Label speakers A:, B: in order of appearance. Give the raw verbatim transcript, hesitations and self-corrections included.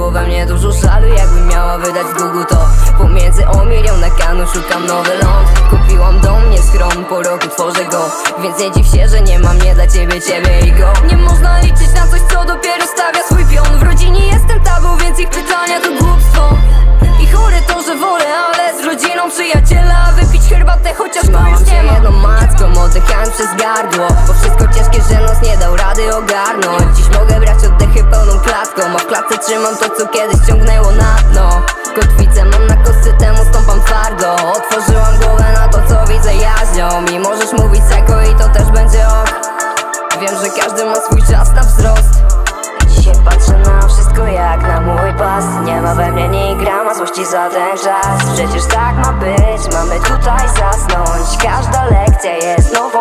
A: Było we mnie dużo żalu, jakbym miała wydać z długu. To pomiędzy o milion na kanu szukam nowy ląd. Kupiłam dom, nie schron, po roku tworzę go. Więc nie dziw się, że nie mam nie dla ciebie, ciebie i go. Nie można liczyć na coś, co dopiero stawia swój pion. W rodzinie jestem tabu, więc ich pytania to głupstwo. I chore to, że wolę, ale z rodziną przyjaciela wypić herbatę, chociaż go już nie ma. Jedną macką, oddychając przez gardło, bo wszystko ciężkie, że nos nie dał rady ogarnąć. Dziś mogę brać oddechy pełną klatką, a w klatce trzymam to, co kiedyś ciągnęło na dno. Kotwicę mam na kostce, temu stąpam twardo. Otworzyłam głowę na to, co widzę jaźnią. I możesz mówić psycho i to też będzie ok. Wiem, że każdy ma swój czas na wzrost. Dzisiaj patrzę na wszystko jak na mój pas. Nie ma we mnie ni grama złości za ten czas. Przecież tak ma być, mamy tutaj zasnąć. Każda lekcja jest nową